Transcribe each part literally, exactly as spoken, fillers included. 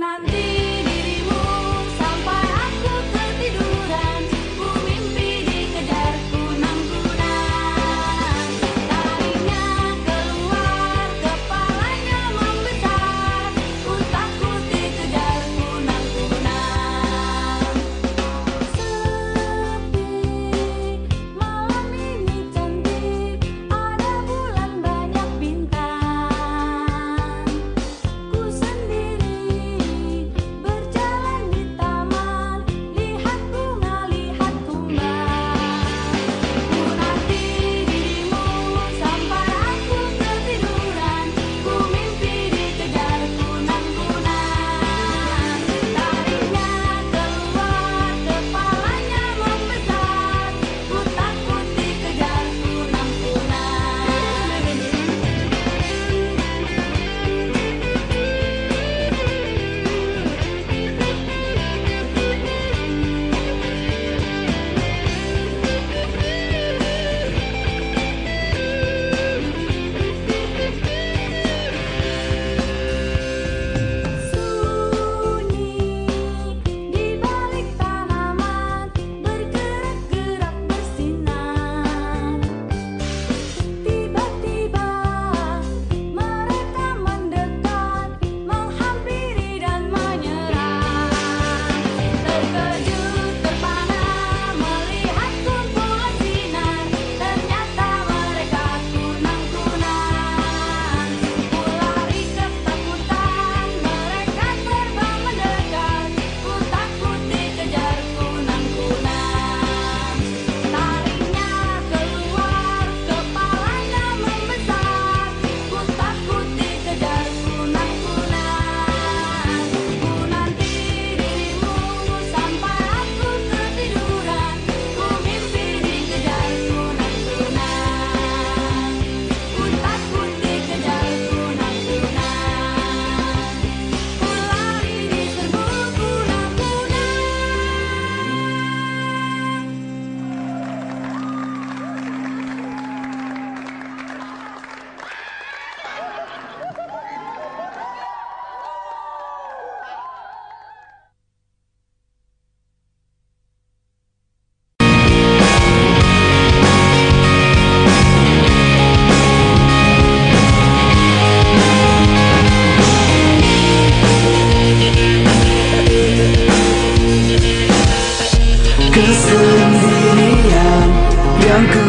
Kesendirian yang ku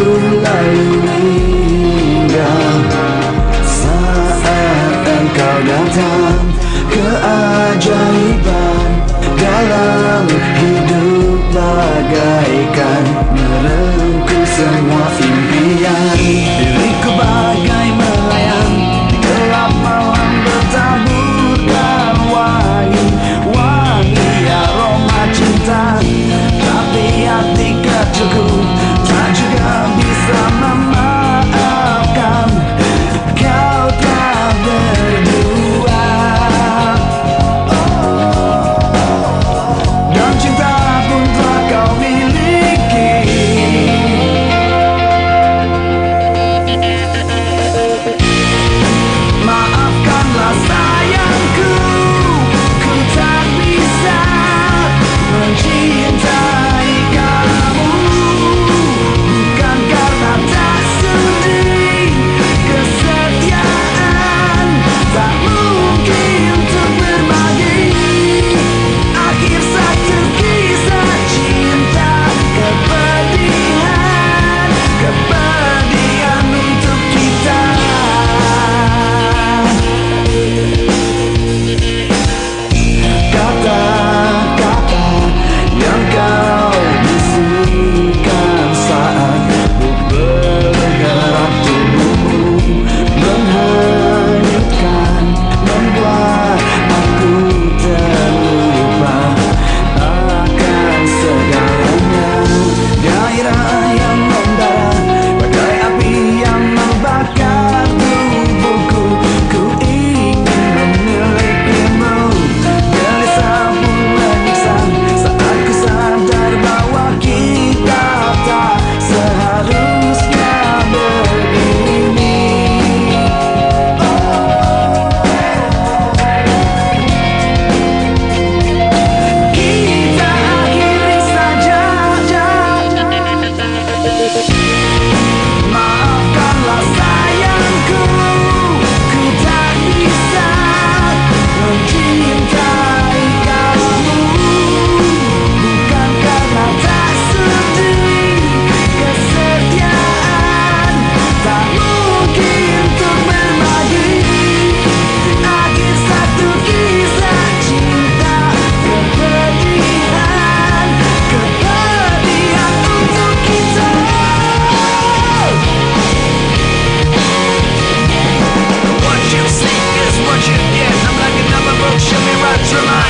lalui hingga saat engkau datang. Keajaiban dalam hidup bagaikan merengkuh semua impian. Diriku bagai melayang di gelap malam bertaburkan wangi, wangi aroma cinta. Tapi hati kecilku tak juga bisa memaafkan. Kau telah berdua, dan cinta pun telah kau miliki.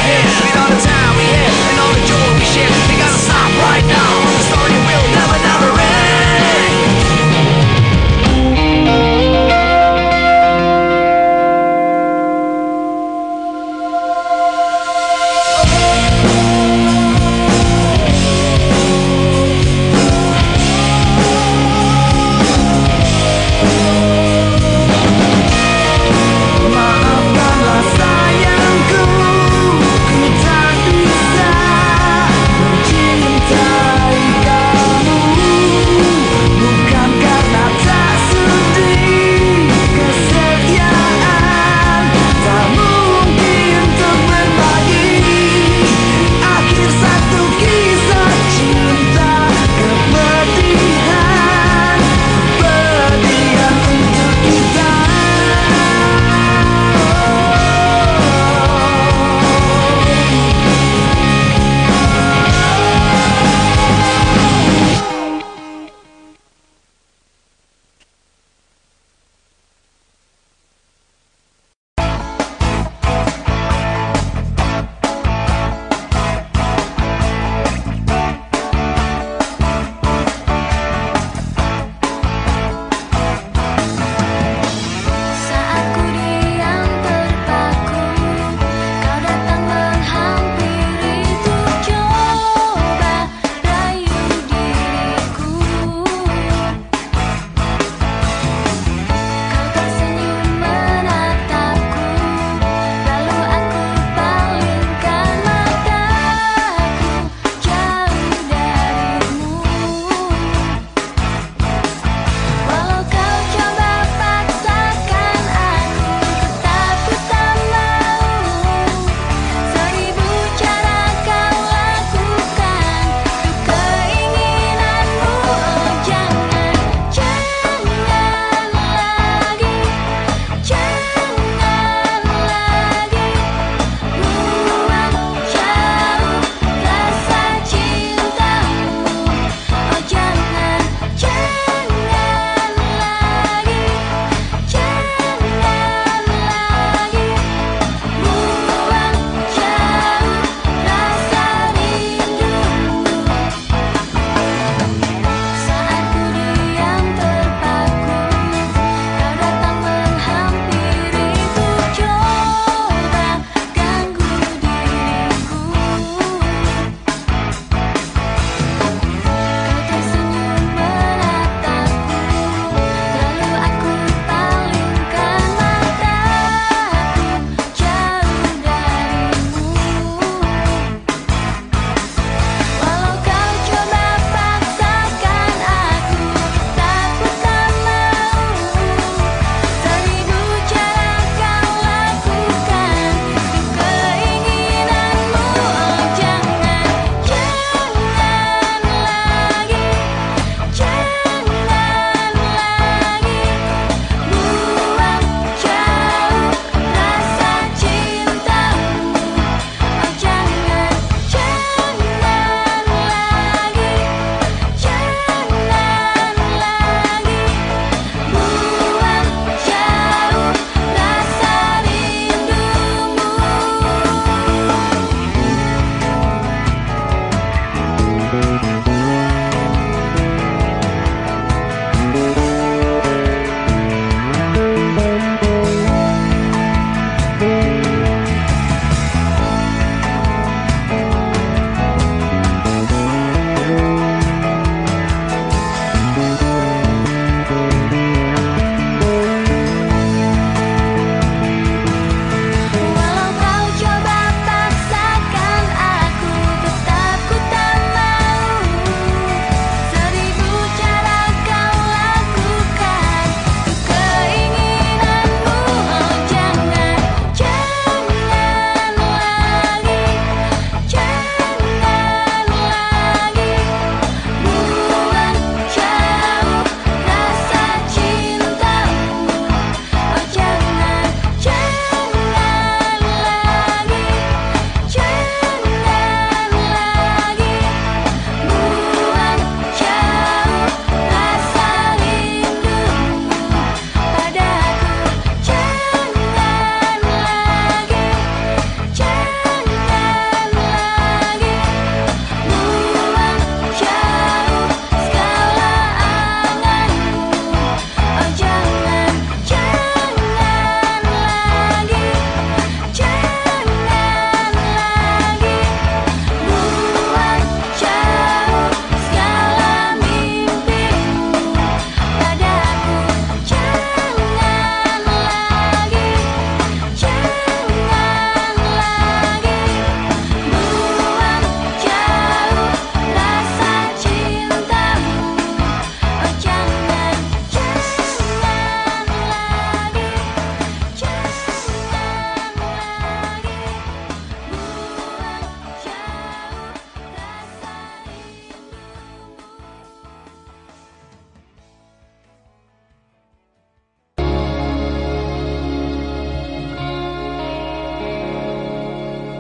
here. With all the time we had and all the joy we shared, we gotta stop right now. The story will never, never end. Maafkanlah sayangku, ku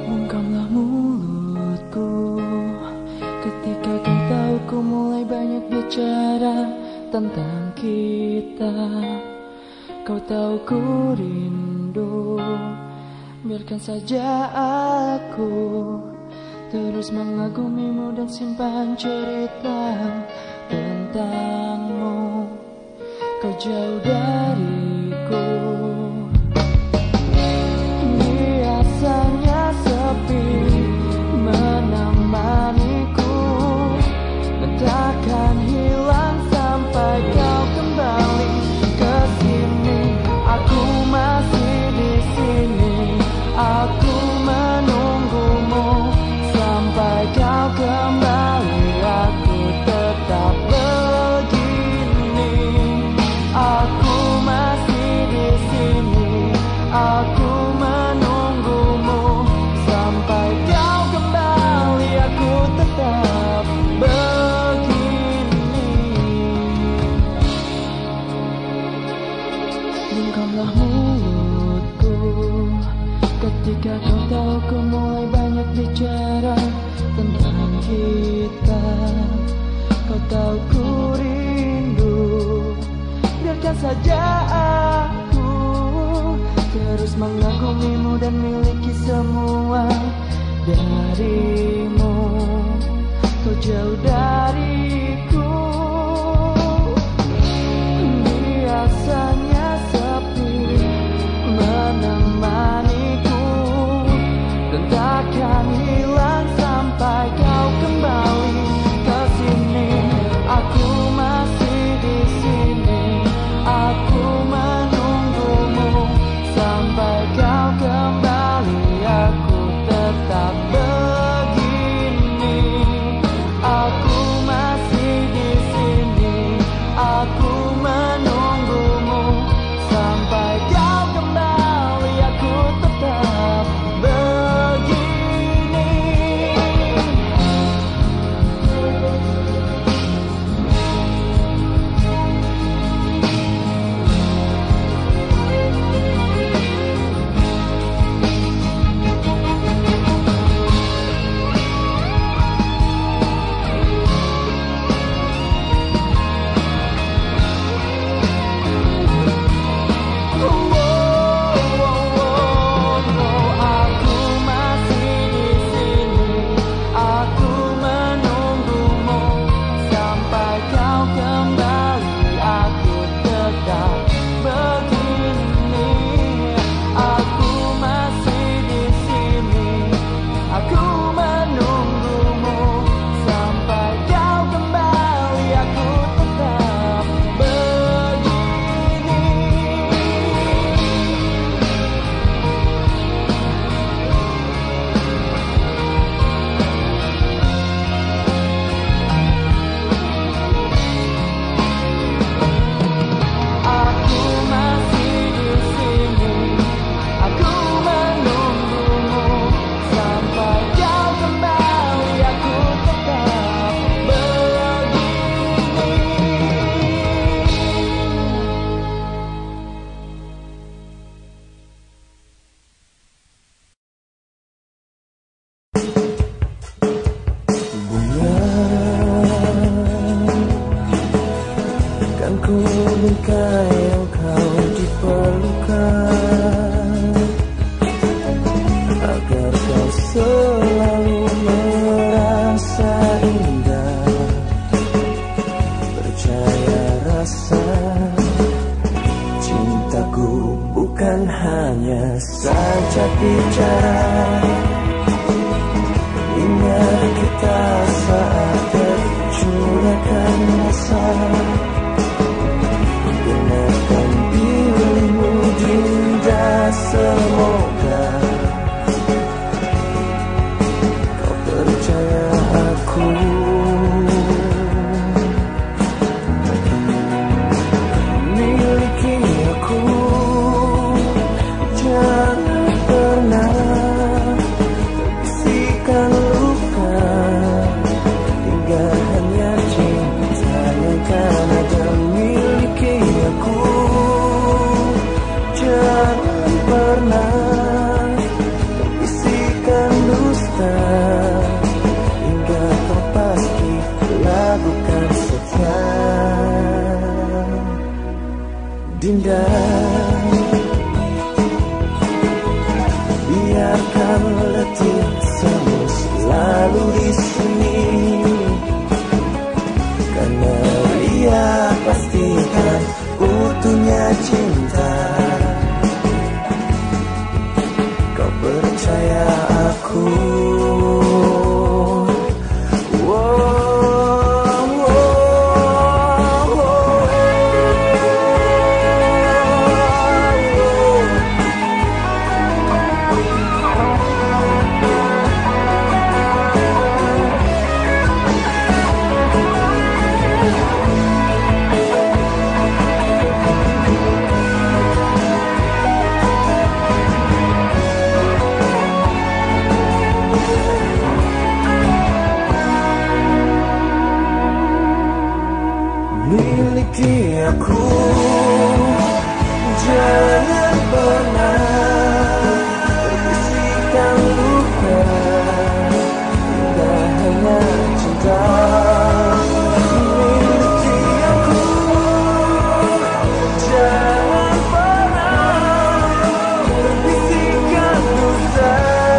Bungkamlah mulutku ketika kau tahu ku mulai banyak bicara tentang kita. Kau tahu ku rindu, biarkan saja aku terus mengagumimu dan simpan cerita tentangmu. Kau jauh dariku, biasanya sepi menemaniku, dan takkan hilang sampai kau kembali ke sini. Aku masih di sini, aku menunggumu sampai kau kembali. Aku tetap begini, aku masih di sini, aku menunggumu sampai kau kembali. Aku tetap begini. Bungkamlah mulutku ketika kau tahu ku mulai banyak bicara tentang kita. Kau tahu ku rindu, biarkan saja aku terus mengagumimu dan miliki semua darimu. Kau jauh dariku, biasanya sepi menemaniku, dan takkan hilang sampai kau kembali ke sini. Aku masih di sini, aku menunggumu sampai kau kembali. Aku tetap begini, aku masih di sini, aku menunggumu sampai kau kembali. Aku tetap begini. Miliki aku, jangan pernah cinta, hingga kau pasti lakukan setia. Dinda, biarkan letih semu selalu di sini, karena dia pastikan utuhnya cinta. Kau percaya aku? Miliki aku, jangan pernah bisikan luka, tidak hanya cinta. Miliki aku, jangan pernah bisikan dusta.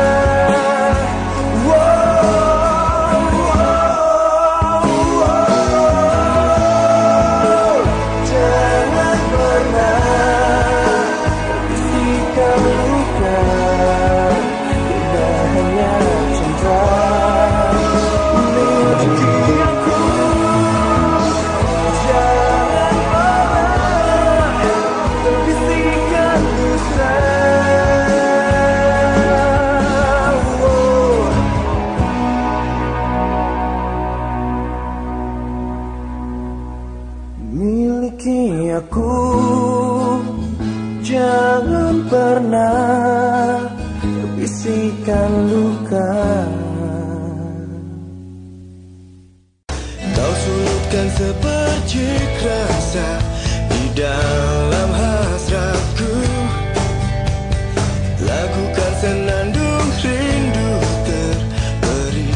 Miliki aku, jangan pernah bisikan luka. Kau sulutkan sepercik rasa di dalam hasratku, lakukan senandung rindu terberi,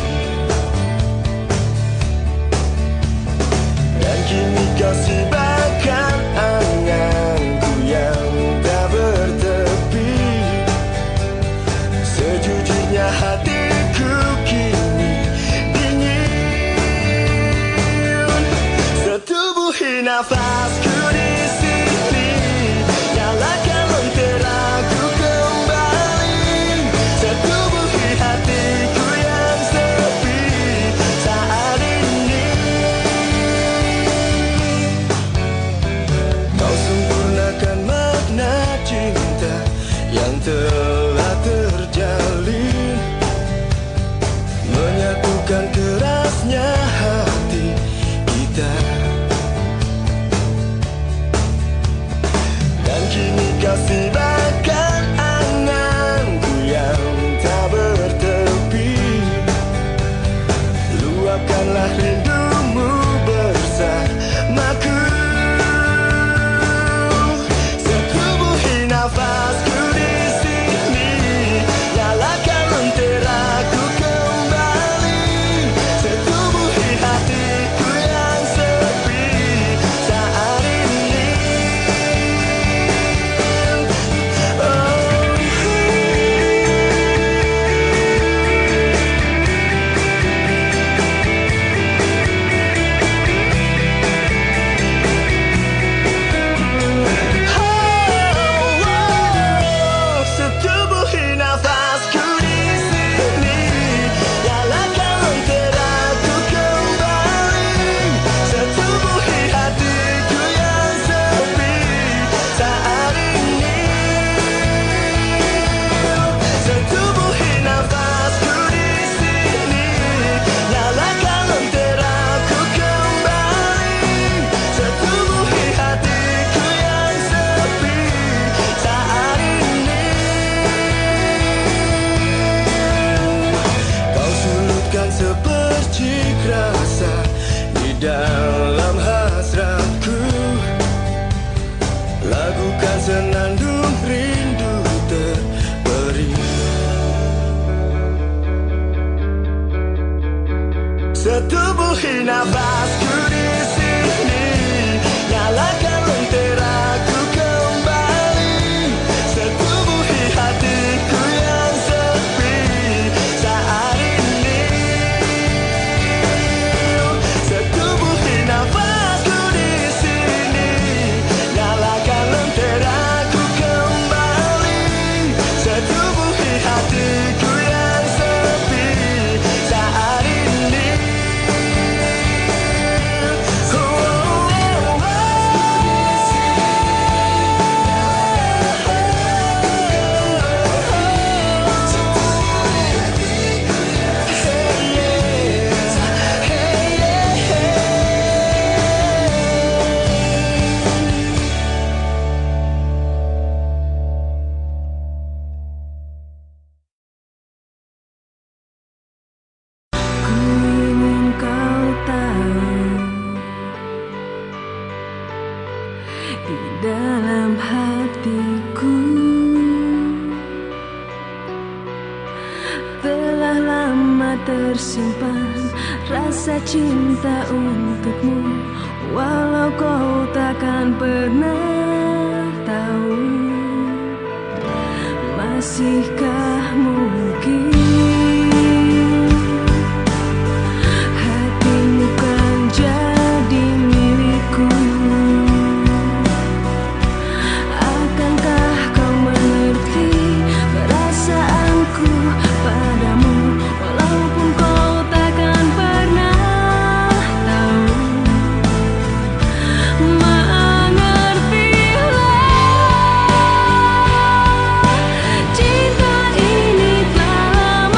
dan kini kau sibakan anganku yang tak bertepi. Sejujurnya hatiku kini dingin, setubuhi nafasku. Setubuhi nafasku di sini, nyalakan lenteraku kembali. Setubuhi hatiku yang sepi saat ini. Setubuhi nafasku di sini, nyalakan lenteraku kembali. Setubuhi hatiku yang sepi saat ini. Di dalam hatiku telah lama tersimpan rasa cinta untukmu, walau kau takkan pernah tahu. Masihkah mungkin hatimu kan jadi milikku? Akankah kau mengerti perasaanku padamu, walaupun kau takkan pernah tahu? Mengertilah, cinta ini telah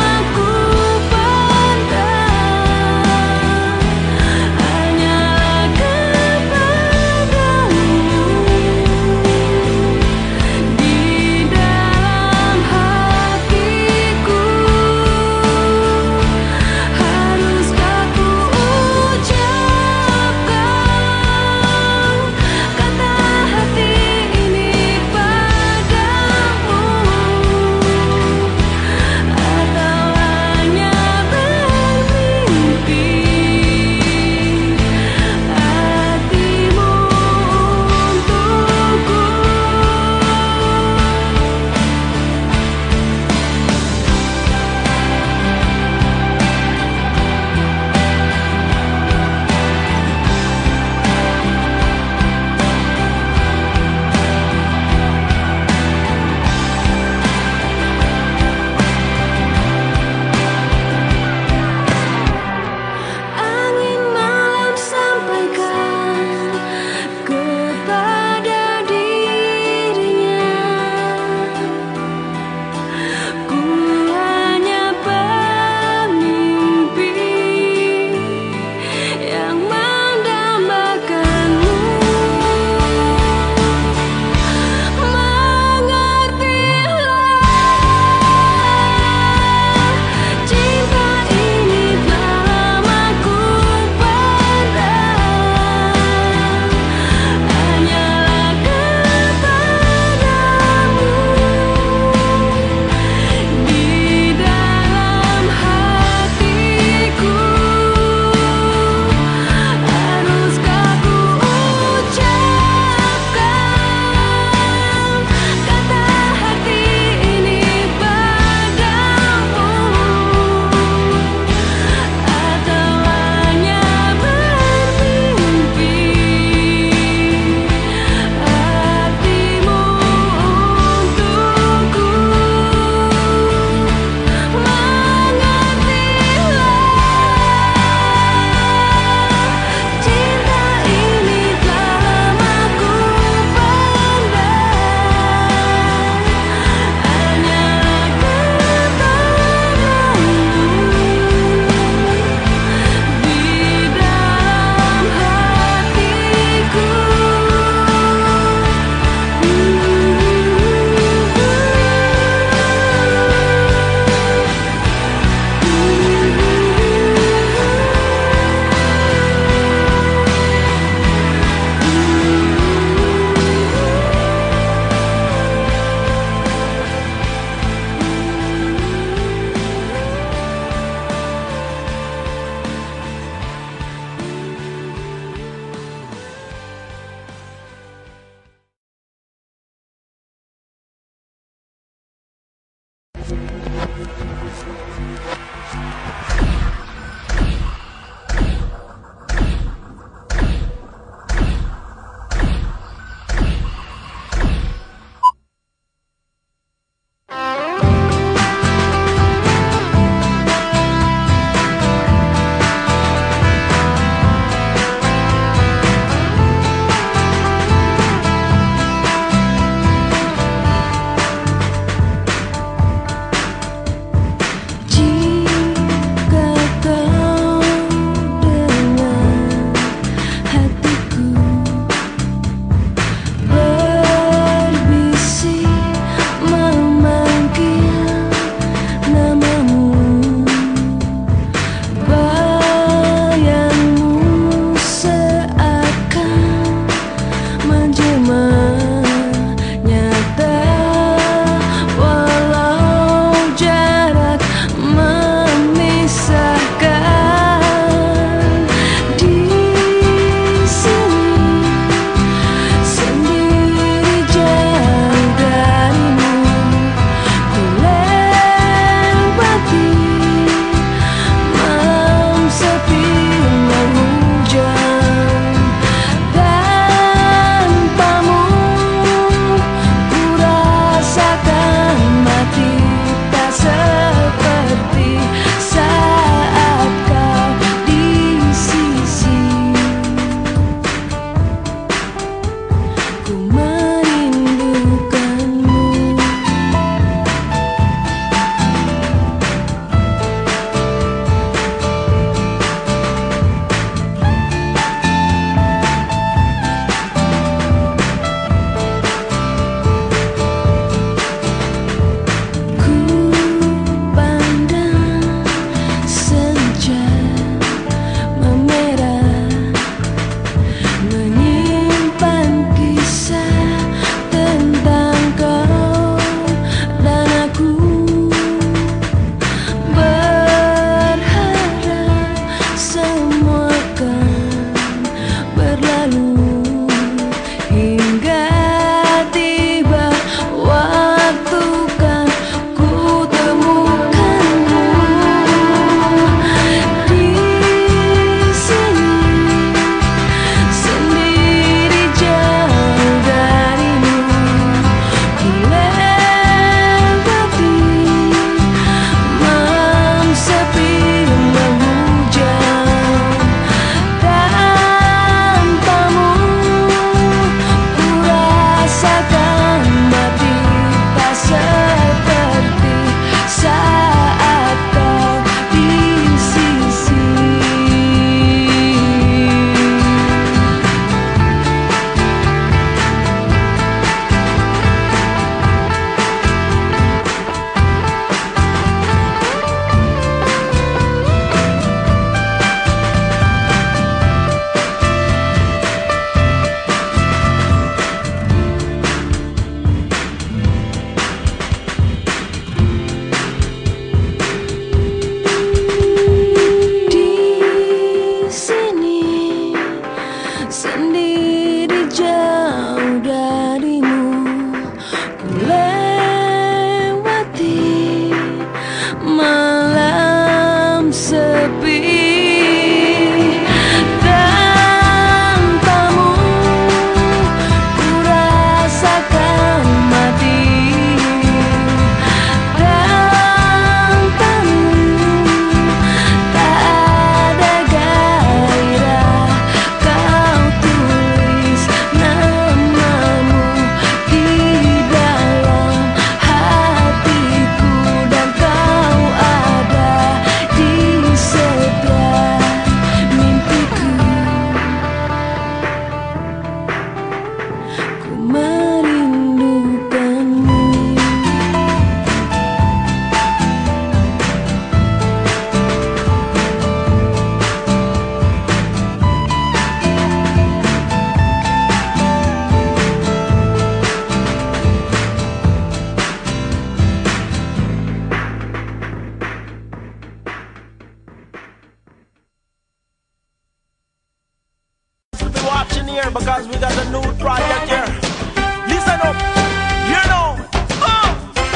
Watching here because we got a new project here. Listen up, you know. Oh!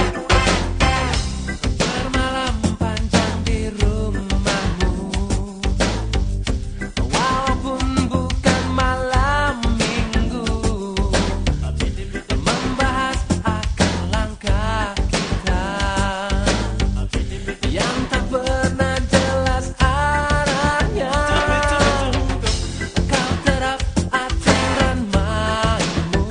Bermalam panjang di rumahmu, walaupun bukan malam minggu, membahas akan langkah kita yang tak pernah jelas arahnya. Kau terap aturan mainmu,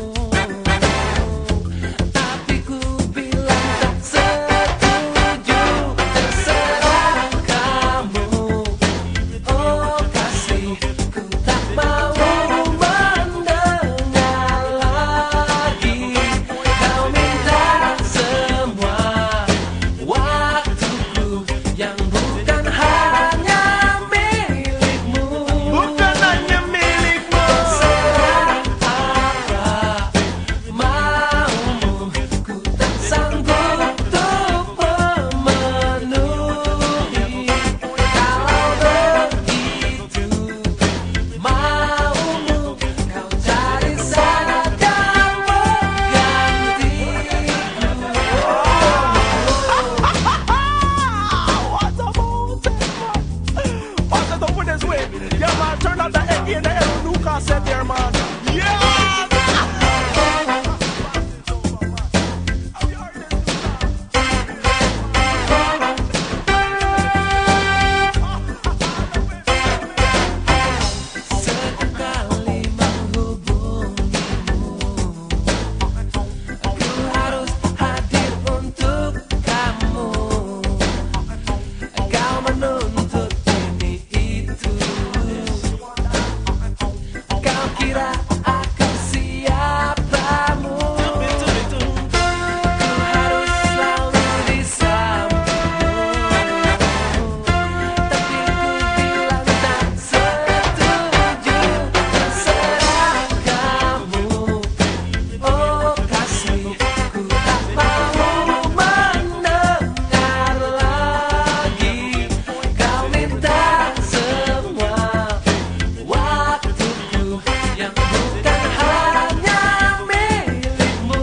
tapi ku bilang tak setuju. Terserah kamu, oh kasihku, tak mau mendengar lagi. Kau minta semua waktuku yang bukan hanya milikmu. Bukan hanya milikmu. Terserah apa maumu, ku tak sanggup untuk memenuhi. Kalau begitu maumu, kau cari sana dan menggantiku. What about it, man? What's it up with this way? Yeah, man, turn out the egg in the El new cassette here, man. Yeah! Sekali menghubungimu, aku harus hadir untuk kamu. Kau menuntut ini itu, kau kira aku siapamu. Ku harus selalu di sampingmu, tapi ku bilang tak setuju. Terserah kamu, oh kasihku, tak mau mendengar lagi. Kau minta semua waktuku yang bukan hanya milikmu.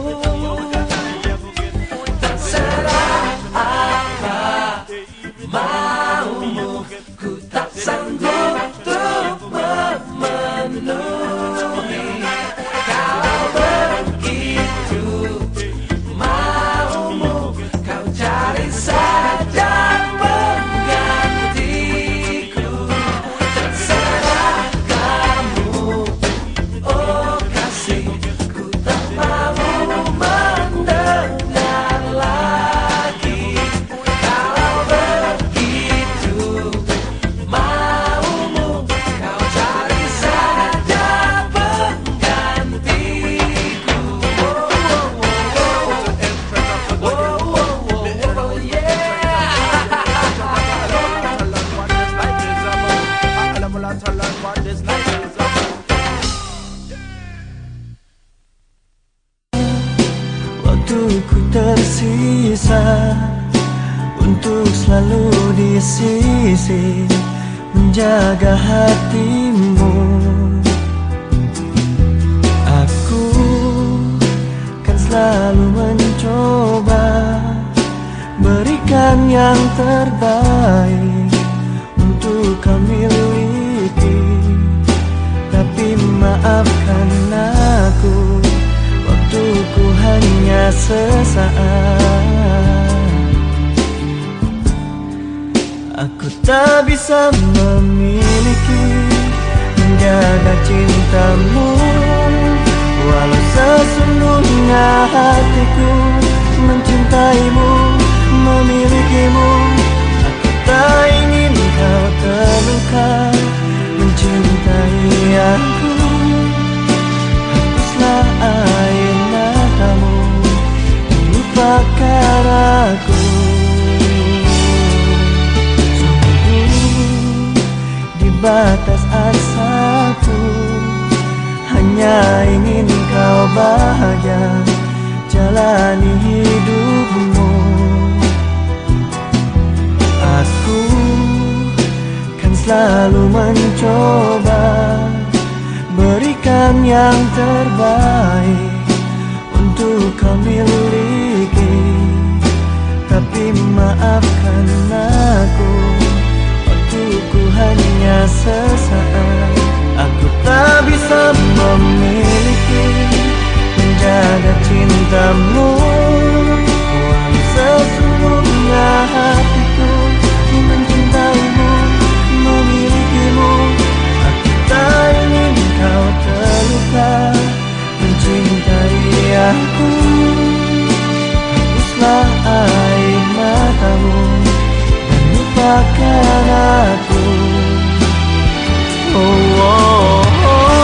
Terserah apa maumu, ku tak sanggup untuk memenuhi. Kalau begitu maumu, kau cari saja penggantiku. Terserah kamu, oh kasihku, tak mau mendengar lagi. Kalau begitu maumu, kau cari saja penggantiku. Oh, oh, oh, oh, oh, yeah. Waktuku tersisa untuk selalu di sisi, menjaga hatimu. Aku kan selalu mencoba berikan yang terbaik untuk hanya sesaat. Aku tak bisa memiliki, menjaga cintamu, walau sesungguhnya hatiku mencintaimu, memilikimu. Aku tak ingin kau terluka mencintai aku. Hapuslah air matamu, lupakan aku. Di batas asaku, hanya ingin kau bahagia, jalani hidupmu. Aku kan selalu mencoba berikan yang terbaik untuk kau miliki. Tapi maafkan aku, waktuku hanya sesaat. Aku tak bisa memiliki, menjaga cintamu, walau sesungguhnya hatiku mencintaimu, memilikimu. Aku tak ingin kau terluka mencintai aku. Hapuslah air matamu dan lupakan aku. Oh, oh, oh.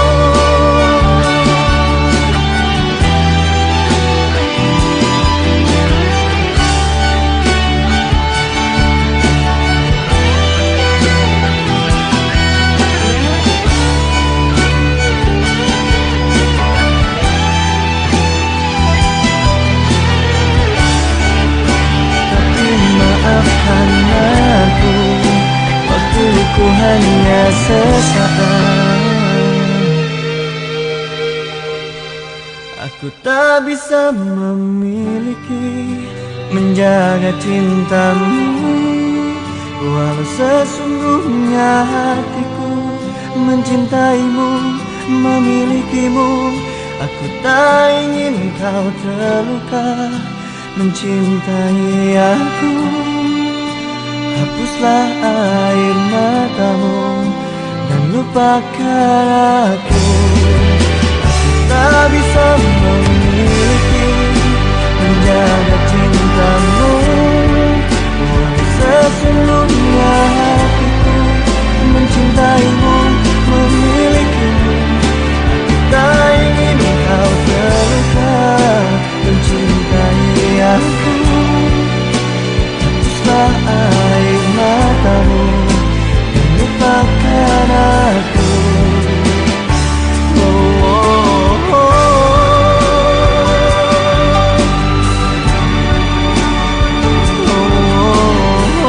Tapi maafkan aku, waktuku hanya sesaat. Aku tak bisa memiliki, menjaga cintamu, walau sesungguhnya hatiku mencintaimu, memilikimu. Aku tak ingin kau terluka mencintai aku. Hapuslah air matamu dan lupakan aku. Aku tak bisa memiliki, menjaga cintamu, walau sesungguhnya hatiku mencintaimu, memilikimu. Aku tak ingin kau terluka mencintai aku. Hapuslah air matamu dan lupakan aku. Oh, oh, oh. Oh, oh,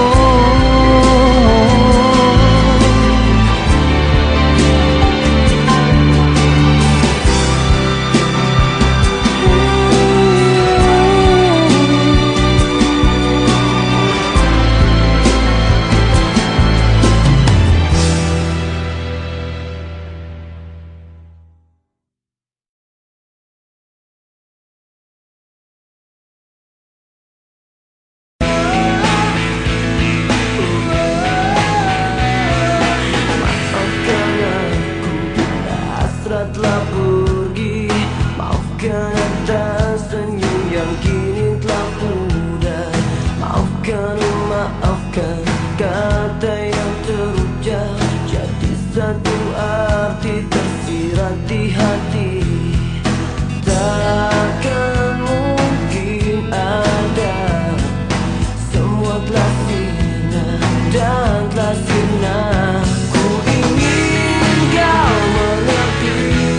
telah pergi, maafkan atas senyum yang kini telah pudar. Maafkan, maafkan kata yang terucap jadi satu arti tersirat di hati. Takkan mungkin ada, semua telah sirna dan telah sirna. Ku ingin kau mengerti,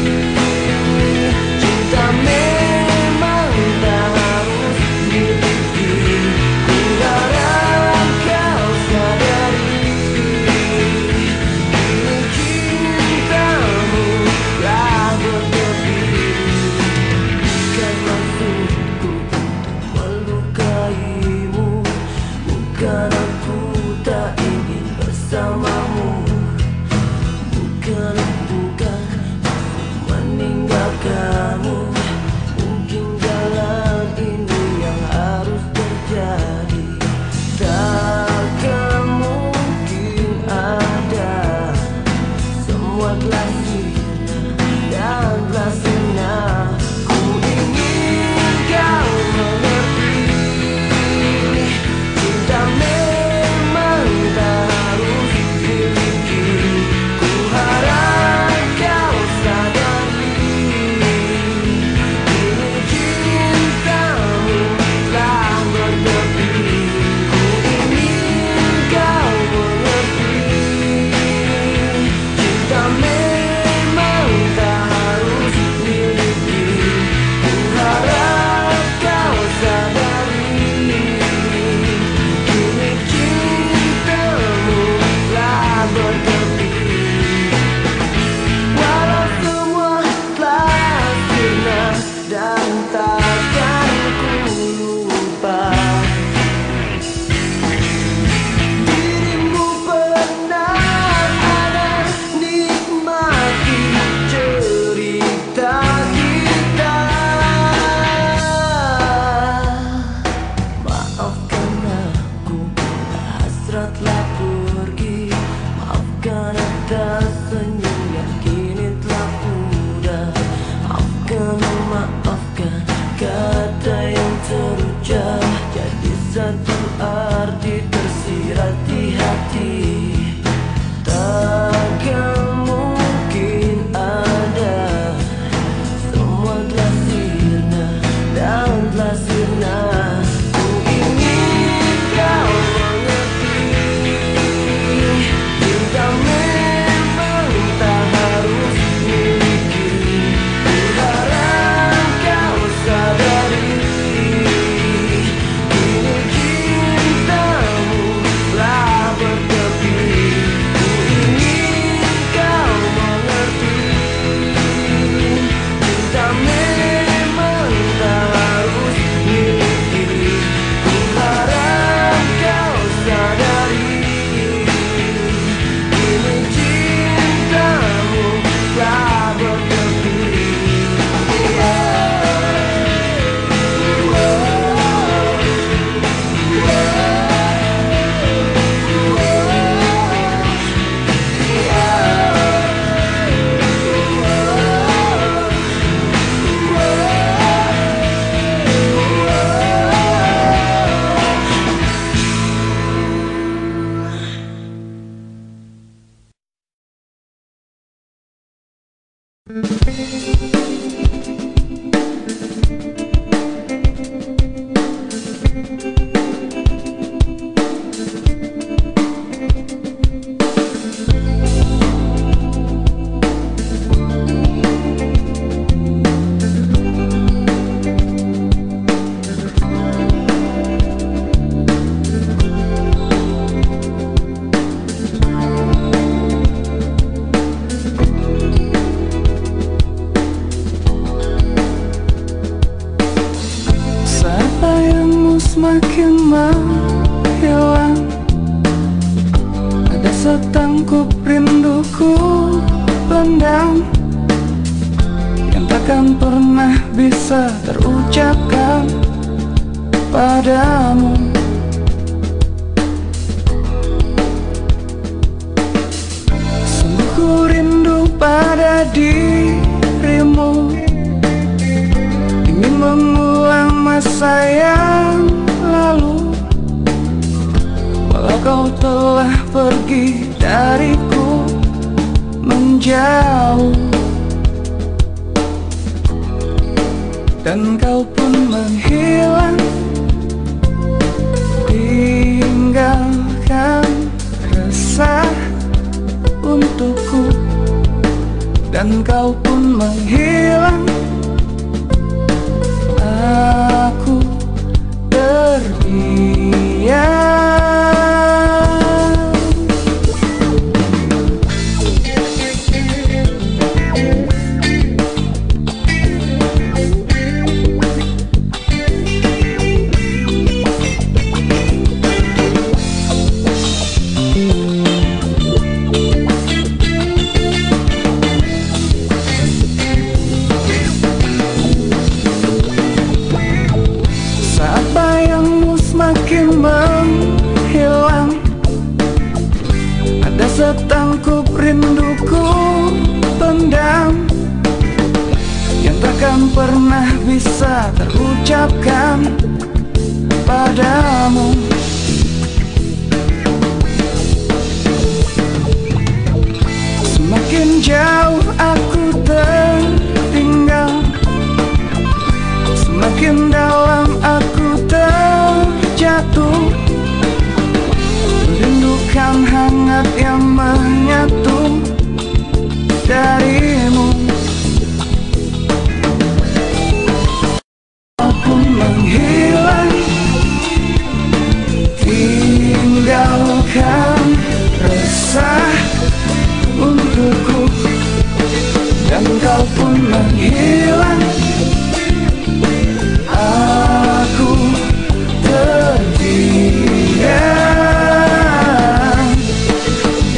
cinta memang tak harus dimiliki. Ku harap kau sadari, kini cintamu telah bertepi. Bukan maksudku melukaimu, bukan aku tak ingin bersamamu, bukan bukan meninggalkanmu. Mungkin jalan telah pergi. Maafkan atas senyum yang kini telah pudar. Maafkan, maafkan kata yang terucap jadi satu arti tersirat di hati. Takkan mungkin ada, semua telah sirna dan telah sirna. Ku ingin kau mengerti, cinta memang tak harus miliki. Ku harap kau sadari, kini cintamu telah bertepi. Ku ingin kau mengerti, cinta memang tak harus miliki. Ku harap kau sadari, kini cintamu telah bertepi. Sayangmu semakin menghilang, ada setangkup rinduku pendam yang takkan pernah bisa terucapkan padamu. Sungguh ku rindu pada dirimu, ingin mengulang masa yang lalu. Walau kau telah pergi dariku menjauh, dan kau pun menghilang, tinggalkan resah untukku. Dan kau pun menghilang, aku terdiam. Semakin menghilang, ada setangkup rinduku pendam yang takkan pernah bisa terucapkan padamu. Semakin jauh aku tertinggal, semakin dalam aku terjatuh, merindukan hangat yang menyatu darimu. Aku menghilang, tinggalkan resah untukku, dan kau pun menghilang, aku terdiam.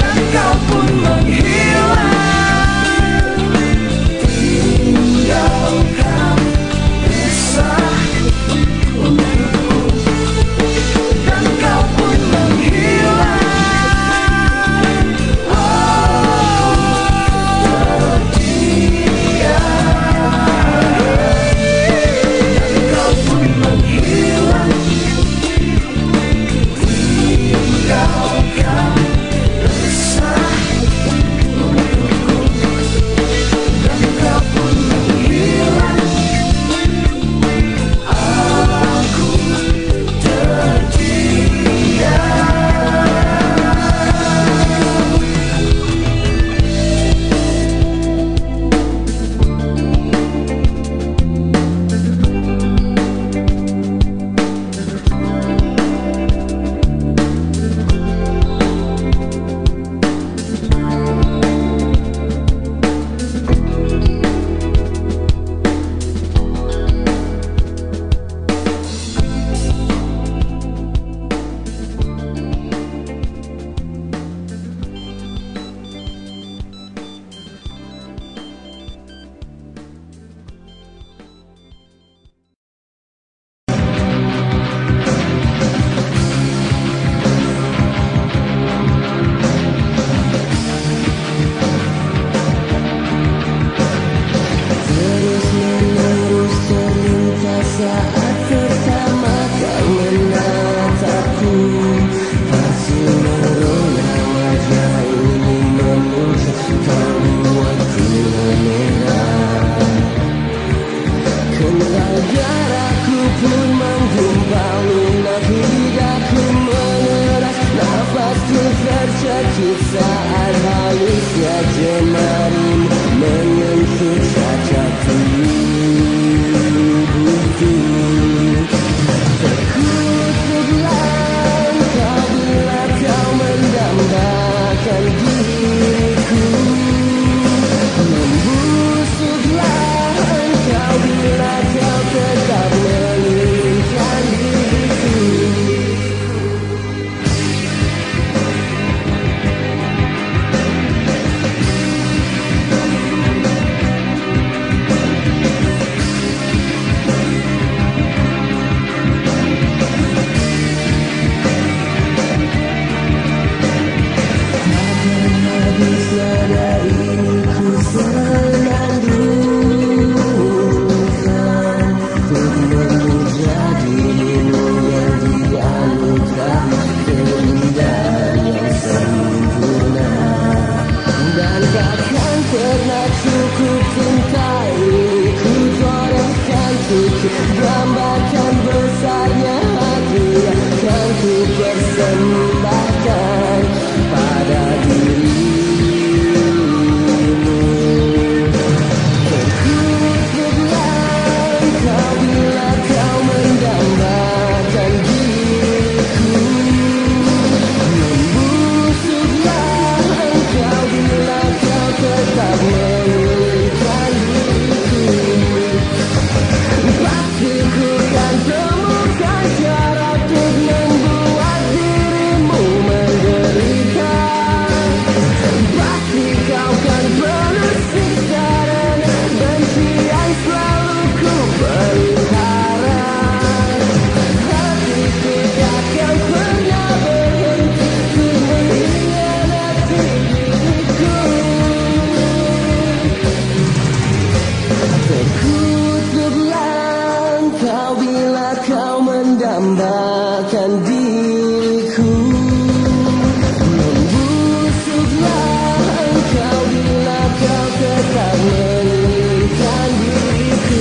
Sekejap saat halusnya jemarimu menyentuh kaca tubuhku. Terkutuplah engkau bila kau mendambakan diriku. Membusuklah engkau bila kau tetap menginginkan diriku. Gambarkan besarnya hati yang akan ku persembahkan pada dirimu. Terkutuplah engkau bila kau mendambakan diriku. Membusuklah engkau bila kau tetap menginginkan diriku. Pastiku kan temukan cara untuk membuat dirimu menderita. Pasti kau kan penuh siksa dan benci yang selalu ku pelihara. Hatiku takkan pernah berhenti ku mengkhianati diriku. Terkutuplah engkau bila kau mendambakan diriku. Membusuklah engkau bila kau tetap menginginkan diriku.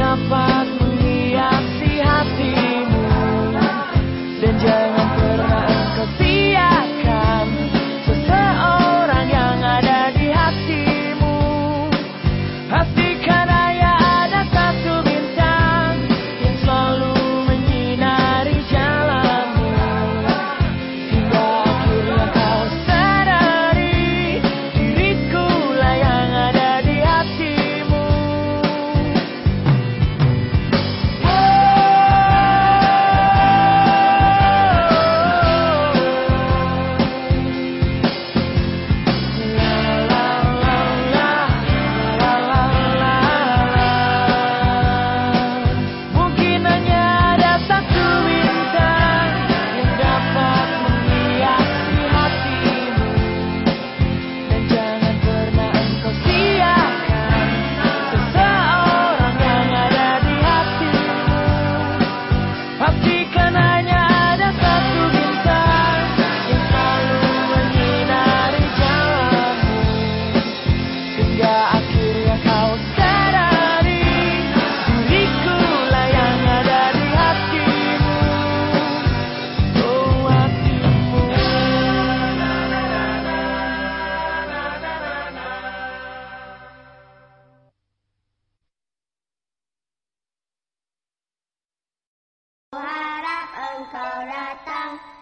Jangan pernah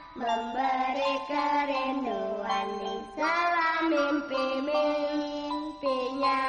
memberi kerinduan di sela mimpi-mimpinya.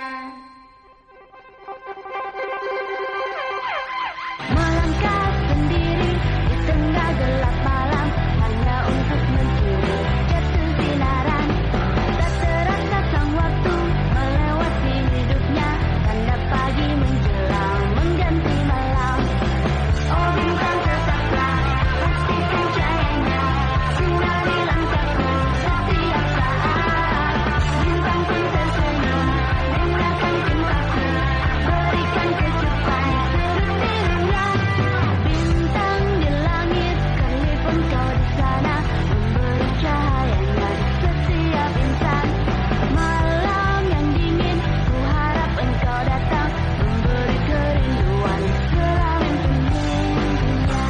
Melangkah sendiri di tengah gelap malam, hanya untuk mencuri jatuh sinaran. Tak terasa sang waktu melewati hidupnya, tanda pagi menjelang mengganti malam. Oh bintang tetaplah, pastikan cahayanya sinari langkahku setiap saat. Bintang pun tersenyum, dengarkan cintaku, berikan kecupan serutirnya. Bintang di langit, kelip engkau di sana, memberi cahayanya di setiap insan. Malam yang dingin, ku harap engkau datang, memberi kerinduan selalu mimpinya.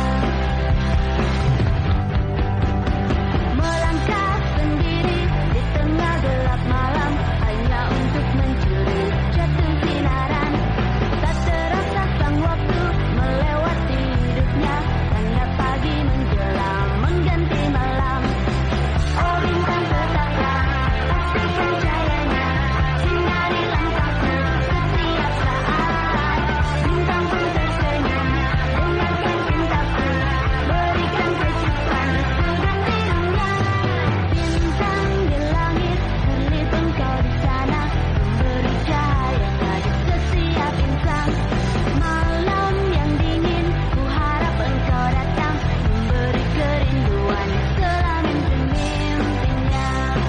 Melangkah sendiri di tengah gelap malam, hanya untuk mencuri jatuh sinaran. Tak terasa sang waktu melewati hidupnya, tanda pagi menjelang mengganti malam. Oh bintang tetaplah, pastikan cahayanya sinari langkahku setiap saat. Bintang pun tersenyum, dengarkan cintaku, berikan kecupan segantinya. Bintang di langit, kelip engkau di sana, memberi cahayanya di setiap insan. Malam yang dingin, ku harap engkau datang, memberi kerinduan sela mimpi-mimpinya.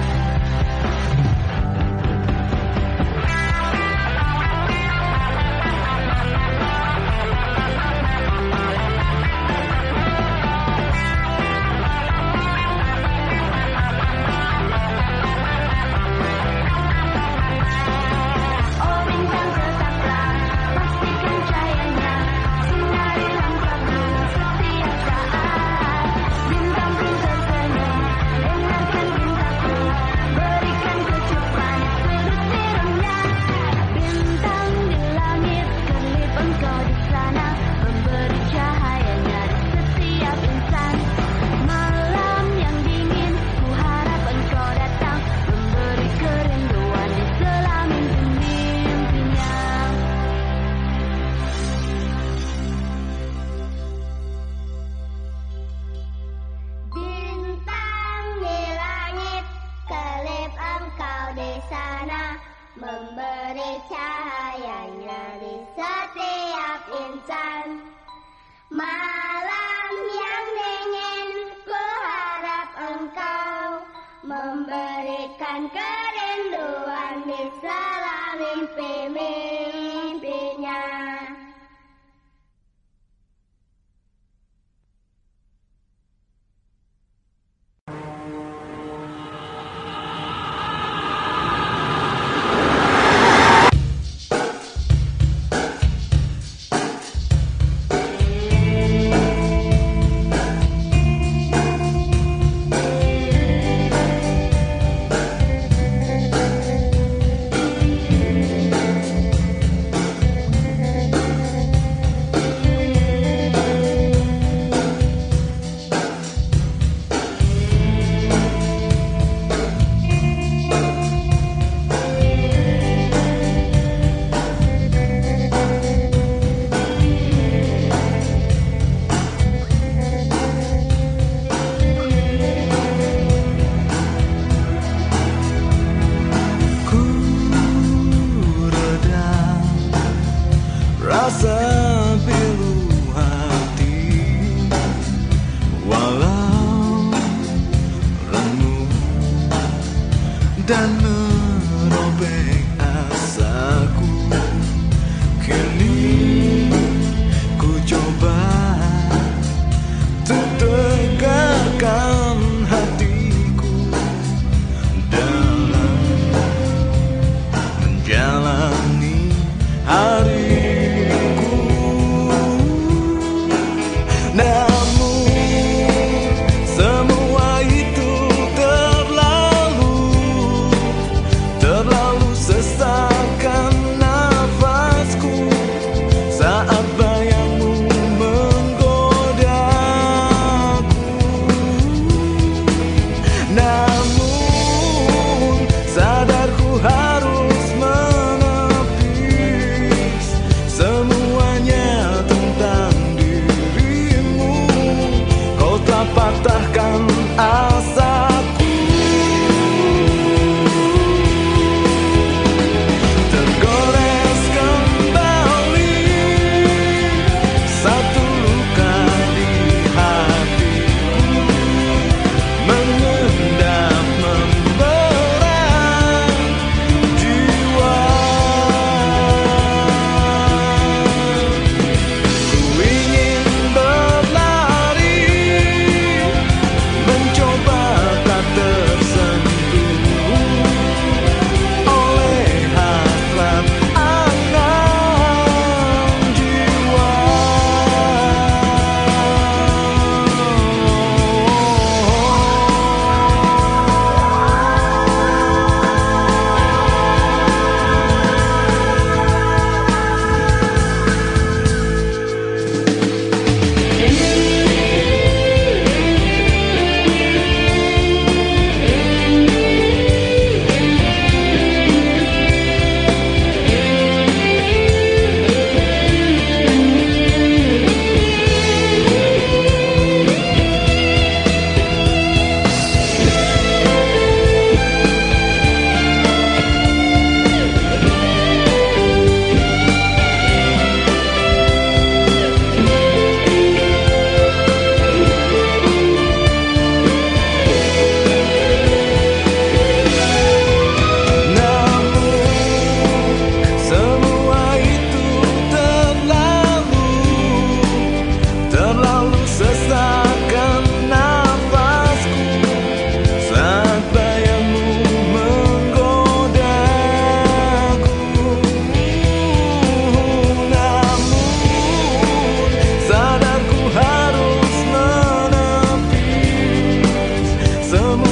Oh bintang tetaplah, pastikan cahayanya sinari langkahku setiap saat. Bintang pun tersenyum, dengarkan cintaku, berikan kecupan serutirnya. Bintang di langit, kelip engkau di sana, memberi cahayanya di setiap insan. Malam yang dingin, ku harap engkau datang, memberi kerinduan di sela mimpi-mimpinya. Bintang di langit, kelip engkau di sana, memberi cahayanya di setiap insan. Malam yang dingin, ku harap engkau memberikan kerinduan di sela mimpi-mimpinya. Ku redam rasa pilu hati, walau renung dan merobek asaku. Kini ku coba untuk tegakkan hatiku dalam menjalani hariku. Namun semua itu terlalu, terlalu Semua